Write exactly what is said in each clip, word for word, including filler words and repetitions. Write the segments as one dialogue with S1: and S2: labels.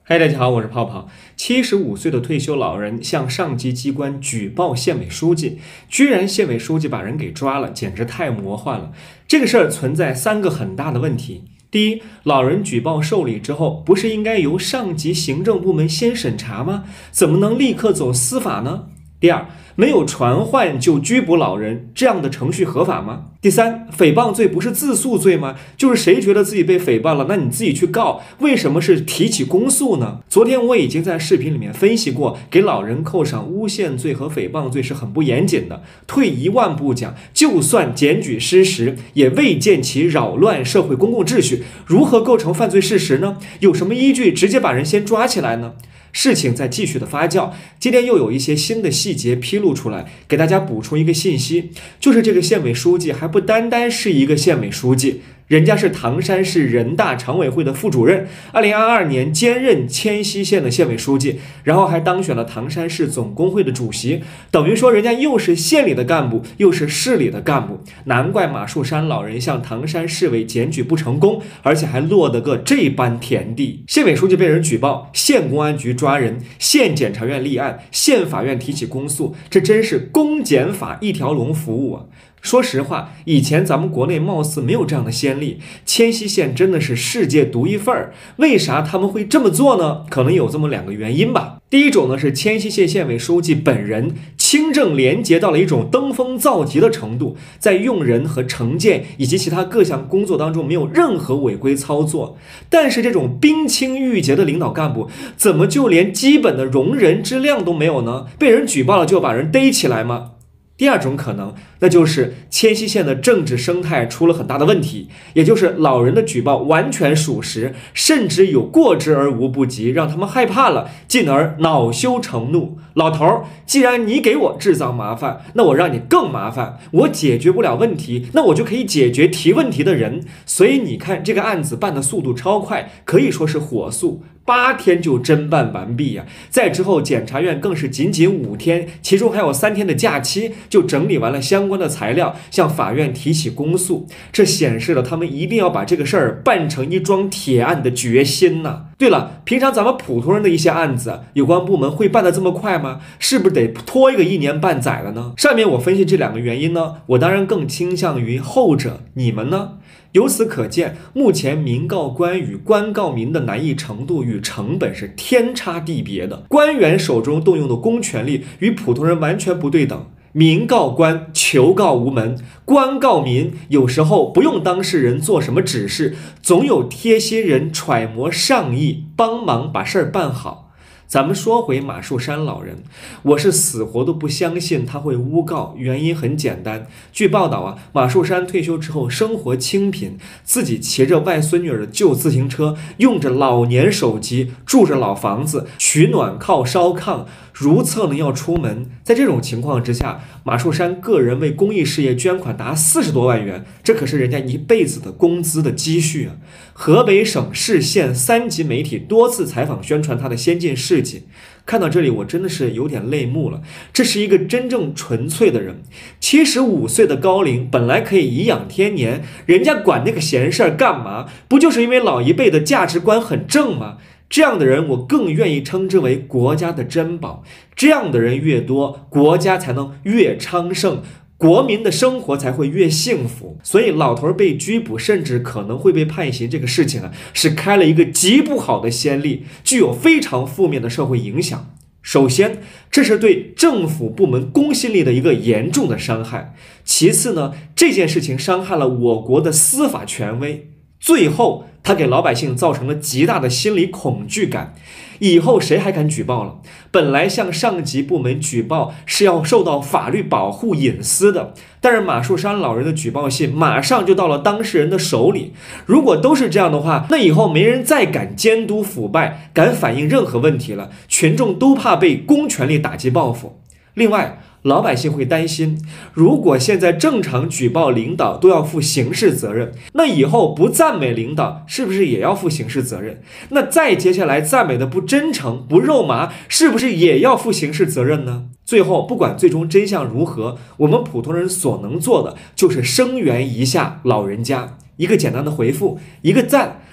S1: 嗨，大家好，我是泡泡。七十五岁的退休老人向上级机关举报县委书记，居然县委书记把人给抓了，简直太魔幻了。这个事儿存在三个很大的问题。第一，老人举报受理之后，不是应该由上级行政部门先审查吗？怎么能立刻走司法呢？第二，没有传唤就拘捕老人，这样的程序合法吗？第三，诽谤罪不是自诉罪吗？就是谁觉得自己被诽谤了，那你自己去告，为什么是提起公诉呢？昨天我已经在视频里面分析过，给老人扣上诬陷罪和诽谤罪是很不严谨的。退一万步讲，就算检举失实，也未见其扰乱社会公共秩序，如何构成犯罪事实呢？有什么依据直接把人先抓起来呢？事情在继续的发酵，今天又有一些新的细节披露出来，给大家补充一个信息，就是这个县委书记还不单单是一个县委书记，人家是唐山市人大常委会的副主任，二零二二年兼任迁西县的县委书记，然后还当选了唐山市总工会的主席，等于说人家又是县里的干部，又是市里的干部，难怪马树山老人向唐山市委检举不成功，而且还落得个这般田地。县委书记被人举报，县公安局抓人，县检察院立案，县法院提起公诉，这真是公检法一条龙服务啊！说实话，以前咱们国内貌似没有这样的先例，迁西县真的是世界独一份儿。为啥他们会这么做呢？可能有这么两个原因吧。第一种呢，是迁西县县委书记本人清正廉洁到了一种登峰造极的程度，在用人和惩戒以及其他各项工作当中没有任何违规操作。但是这种冰清玉洁的领导干部，怎么就连基本的容人之量都没有呢？被人举报了就把人逮起来吗？第二种可能，那就是迁西县的政治生态出了很大的问题，也就是老人的举报完全属实，甚至有过之而无不及，让他们害怕了，进而恼羞成怒。老头，既然你给我制造麻烦，那我让你更麻烦。我解决不了问题，那我就可以解决提问题的人。所以你看，这个案子办的速度超快，可以说是火速。八天就侦办完毕呀、啊！再之后，检察院更是仅仅五天，其中还有三天的假期，就整理完了相关的材料，向法院提起公诉。这显示了他们一定要把这个事儿办成一桩铁案的决心呐、啊！对了，平常咱们普通人的一些案子，有关部门会办得这么快吗？是不是得拖一个一年半载了呢？上面我分析这两个原因呢，我当然更倾向于后者，你们呢？由此可见，目前民告官与官告民的难易程度与成本是天差地别的。官员手中动用的公权力与普通人完全不对等。民告官，求告无门；官告民，有时候不用当事人做什么指示，总有贴心人揣摩上意，帮忙把事儿办好。咱们说回马树山老人，我是死活都不相信他会诬告，原因很简单。据报道啊，马树山退休之后生活清贫，自己骑着外孙女儿的旧自行车，用着老年手机，住着老房子，取暖靠烧炕，如厕呢要出门。在这种情况之下，马树山个人为公益事业捐款达四十多万元，这可是人家一辈子的工资的积蓄啊！河北省市县三级媒体多次采访宣传他的先进事迹。看到这里，我真的是有点泪目了。这是一个真正纯粹的人，七十五岁的高龄本来可以颐养天年，人家管那个闲事儿干嘛？不就是因为老一辈的价值观很正吗？这样的人我更愿意称之为国家的珍宝。这样的人越多，国家才能越昌盛，国民的生活才会越幸福。所以老头被拘捕，甚至可能会被判刑，这个事情啊，是开了一个极不好的先例，具有非常负面的社会影响。首先，这是对政府部门公信力的一个严重的伤害。其次呢，这件事情伤害了我国的司法权威。最后，他给老百姓造成了极大的心理恐惧感，以后谁还敢举报了？本来向上级部门举报是要受到法律保护隐私的，但是马树山老人的举报信马上就到了当事人的手里。如果都是这样的话，那以后没人再敢监督腐败，敢反映任何问题了，群众都怕被公权力打击报复。另外，老百姓会担心，如果现在正常举报领导都要负刑事责任，那以后不赞美领导是不是也要负刑事责任？那再接下来赞美的不真诚不肉麻，是不是也要负刑事责任呢？最后不管最终真相如何，我们普通人所能做的就是声援一下老人家，一个简单的回复，一个赞，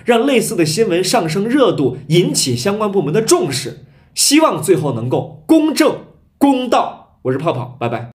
S1: 让类似的新闻上升热度，引起相关部门的重视。希望最后能够公正公道。我是泡泡，拜拜。